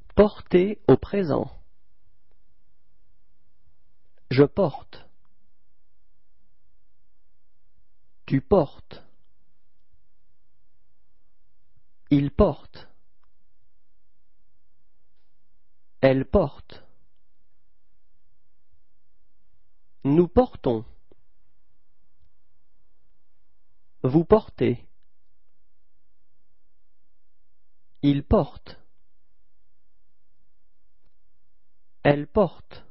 Porter au présent. Je porte. Tu portes. Il porte. Elle porte. Nous portons. Vous portez. Il porte. Elle porte.